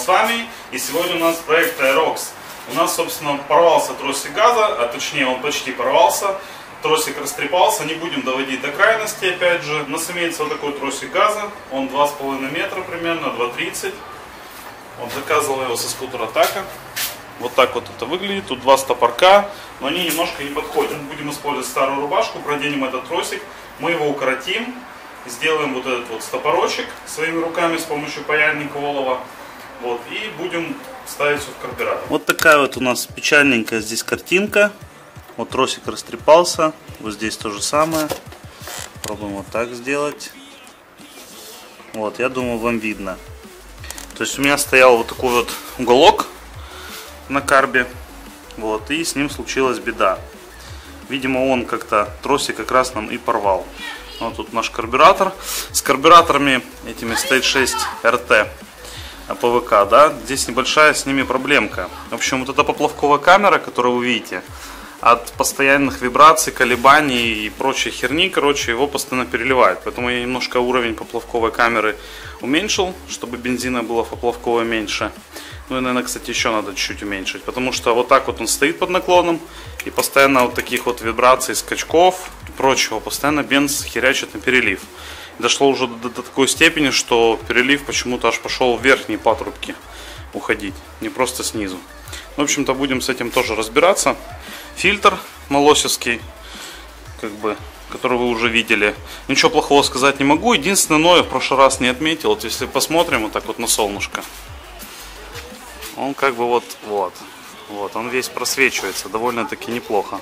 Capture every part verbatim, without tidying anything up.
с вами, и сегодня у нас проект Aerox. У нас, собственно, порвался тросик газа, а точнее он почти порвался. Тросик растрепался, не будем доводить до крайности, опять же. У нас имеется вот такой тросик газа, он два с половиной метра примерно, два тридцать. Вот, заказывал его со скутера Така. Вот так вот это выглядит, тут два стопорка, но они немножко не подходят. Будем использовать старую рубашку, проденем этот тросик, мы его укоротим. Сделаем вот этот вот стопорочек своими руками с помощью паяльника олова. Вот, и будем ставить все в карбюратор. Вот такая вот у нас печальненькая здесь картинка. Вот тросик растрепался. Вот здесь то же самое. Пробуем вот так сделать. Вот, я думаю, вам видно. То есть у меня стоял вот такой вот уголок на карбе. Вот, и с ним случилась беда. Видимо, он как-то тросик как раз нам и порвал. Вот тут наш карбюратор. С карбюраторами этими стоит шесть эр тэ пэ вэ ка, да, здесь небольшая с ними проблемка. В общем, вот эта поплавковая камера, которую вы видите, от постоянных вибраций, колебаний и прочей херни, короче, его постоянно переливает. Поэтому я немножко уровень поплавковой камеры уменьшил, чтобы бензина было поплавковое меньше. Ну и, наверное, кстати, еще надо чуть-чуть уменьшить, потому что вот так вот он стоит под наклоном, и постоянно вот таких вот вибраций, скачков и прочего, постоянно бенз херячит на перелив. Дошло уже до, до такой степени, что перелив почему-то аж пошел в верхние патрубки уходить, не просто снизу. В общем-то, будем с этим тоже разбираться. Фильтр молосевский, как бы, который вы уже видели. Ничего плохого сказать не могу. Единственное, но я в прошлый раз не отметил, вот если посмотрим вот так вот на солнышко, он как бы вот, вот, вот, он весь просвечивается довольно-таки неплохо.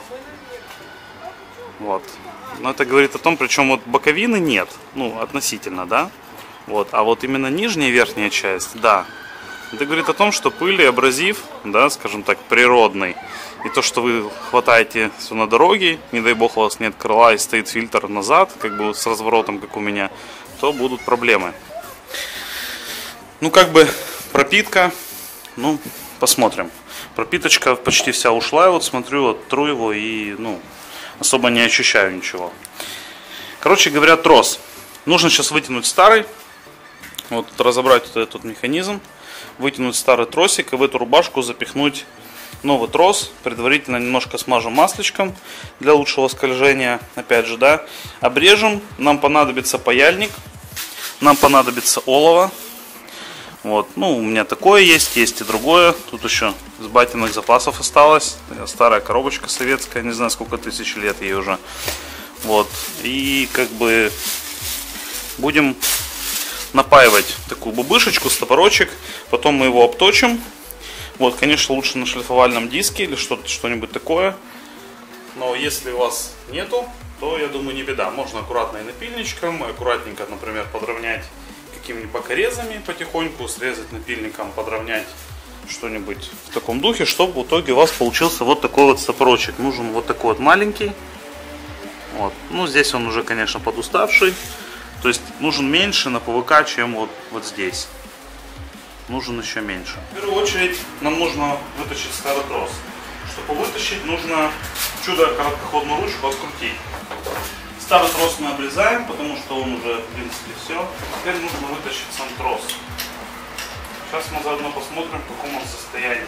Вот. Но это говорит о том, причем вот боковины нет, ну, относительно, да. Вот, а вот именно нижняя и верхняя часть, да. Это говорит о том, что пыль и абразив, да, скажем так, природный. И то, что вы хватаете все на дороге, не дай бог у вас нет крыла и стоит фильтр назад, как бы с разворотом, как у меня, то будут проблемы. Ну, как бы пропитка. Ну, посмотрим. Пропиточка почти вся ушла. Я вот смотрю, вот тру его и, ну, особо не ощущаю ничего. Короче говоря, трос. Нужно сейчас вытянуть старый. Вот разобрать вот этот механизм. Вытянуть старый тросик и в эту рубашку запихнуть новый трос. Предварительно немножко смажем масличком для лучшего скольжения. Опять же, да. Обрежем. Нам понадобится паяльник. Нам понадобится олово. Вот, ну, у меня такое есть, есть и другое. Тут еще с батиных запасов осталось. Старая коробочка советская, не знаю, сколько тысяч лет ей уже. Вот, и как бы будем напаивать такую бубышечку, стопорочек. Потом мы его обточим. Вот, конечно, лучше на шлифовальном диске или что-то, что-нибудь такое. Но если у вас нету, то, я думаю, не беда. Можно аккуратно и напильничком, аккуратненько, например, подровнять какими-нибудь бокорезами потихоньку, срезать напильником, подровнять что-нибудь в таком духе, чтобы в итоге у вас получился вот такой вот стопорочек. Нужен вот такой вот маленький. Вот. Ну, здесь он уже, конечно, подуставший. То есть нужен меньше на пэ вэ ка, чем вот, вот здесь. Нужен еще меньше. В первую очередь нам нужно вытащить старый трос. Чтобы вытащить, нужно чудо-короткоходную ручку открутить. Старый трос мы обрезаем, потому что он уже, в принципе, все. Теперь нужно вытащить сам трос. Сейчас мы заодно посмотрим, в каком он состоянии.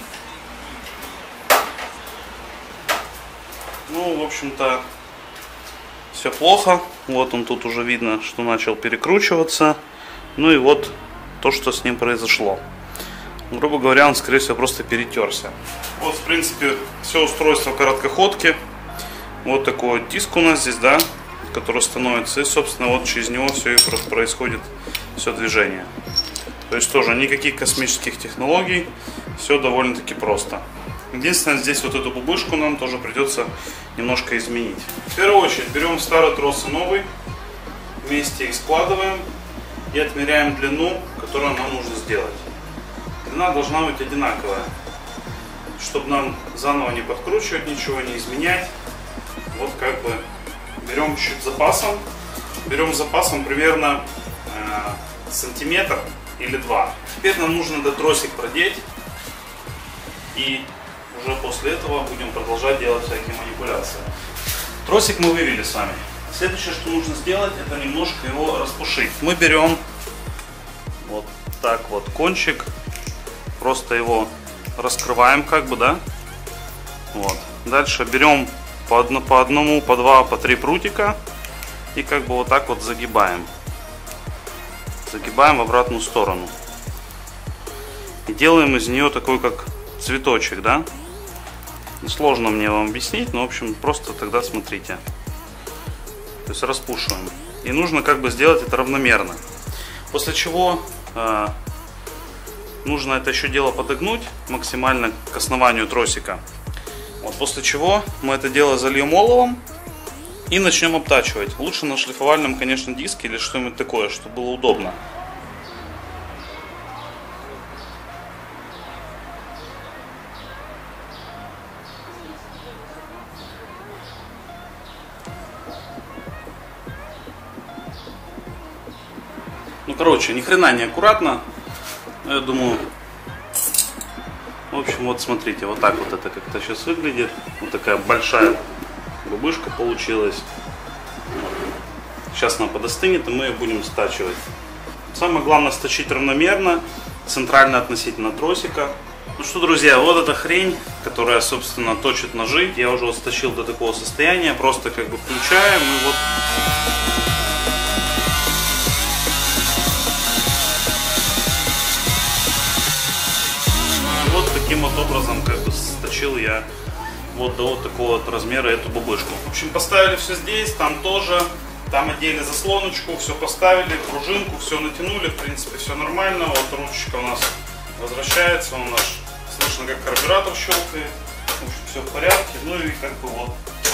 Ну, в общем-то, все плохо. Вот он тут уже видно, что начал перекручиваться. Ну и вот то, что с ним произошло. Грубо говоря, он, скорее всего, просто перетерся. Вот, в принципе, все устройство короткоходки. Вот такой вот диск у нас здесь, да, который становится. И, собственно, вот через него все и происходит, все движение. То есть тоже никаких космических технологий. Все довольно-таки просто. Единственное, здесь вот эту бубышку нам тоже придется немножко изменить. В первую очередь берем старый трос и новый. Вместе их складываем. И отмеряем длину, которую нам нужно сделать. Длина должна быть одинаковая. Чтобы нам заново не подкручивать ничего, не изменять. Вот как бы берем чуть запасом. Берем запасом примерно э, сантиметр или два. Теперь нам нужно этот тросик продеть. И уже после этого будем продолжать делать всякие манипуляции. Тросик мы вывели с вами. Следующее, что нужно сделать, это немножко его распушить. Мы берем вот так вот кончик просто его раскрываем, как бы, да. Вот. Дальше берем по, одно, по одному, по два, по три прутика и как бы вот так вот загибаем. Загибаем в обратную сторону. И делаем из нее такой, как цветочек, да. Сложно мне вам объяснить, но в общем просто тогда смотрите. То есть распушиваем. И нужно как бы сделать это равномерно. После чего э, нужно это еще дело подогнуть максимально к основанию тросика. Вот, после чего мы это дело зальем оловом и начнем обтачивать. Лучше на шлифовальном, конечно, диске или что-нибудь такое, чтобы было удобно. Ну, короче, ни хрена не аккуратно. Я думаю, в общем, вот смотрите, вот так вот это как-то сейчас выглядит. Вот такая большая бубышка получилась. Сейчас она подостынет, и мы ее будем стачивать. Самое главное сточить равномерно, центрально относительно тросика. Ну что, друзья, вот эта хрень, которая, собственно, точит ножи. Я уже вот сточил до такого состояния. Просто как бы включаем и вот... Таким вот образом как бы сточил я вот до вот такого вот размера эту бубышку. В общем, поставили все здесь, там тоже, там одели заслоночку, все поставили, пружинку, все натянули, в принципе все нормально. Вот ручечка у нас возвращается, у нас слышно, как карбюратор щелкает, в общем, все в порядке. Ну и как бы вот.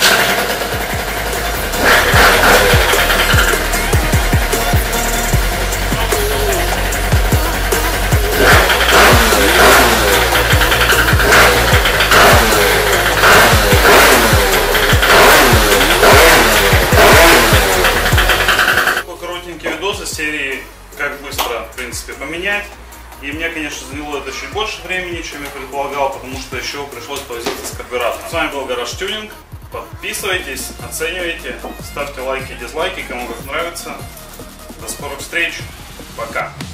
Серии как быстро, в принципе, поменять. И мне, конечно, заняло это чуть больше времени, чем я предполагал, потому что еще пришлось повозиться с карбюратором. С вами был Garage Tuning. Подписывайтесь, оценивайте, ставьте лайки и дизлайки, кому как нравится. До скорых встреч. Пока.